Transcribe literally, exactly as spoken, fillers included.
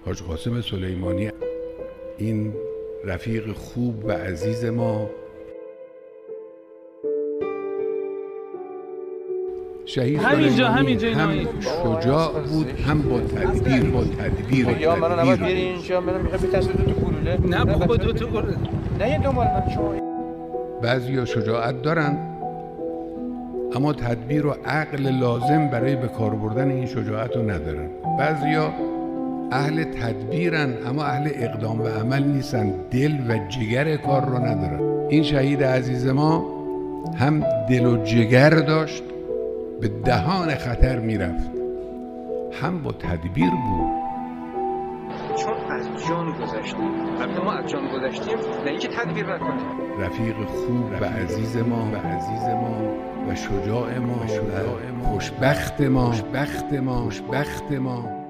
حاج قاسم سلیمانی، این رفیق خوب و عزیز ما، شهید همینجا همینجا هم شجاع بود، هم با تدبیر با تدبیر یا منو نباید بیاری اینجا، منو میخوای بترسه دو تا گلوله. نه بابا دو تا گلوله نه یه دنبال من شما. بعضیا شجاعت دارن اما تدبیر و عقل لازم برای به کار بردن این شجاعت رو ندارن. بعضیا اهل تدبیرن اما اهل اقدام و عمل نیستن، دل و جگر کار رو ندارن. این شهید عزیز ما هم دل و جگر داشت، به دهان خطر میرفت، هم با تدبیر بود. چون از جان گذشتیم، البته ما از جان گذشتیم نه اینکه تدبیر نکنیم. رفیق خوب و عزیز ما و عزیز ما و شجاع ما و خوشبخت ما خوشبخت ما خوشبخت ما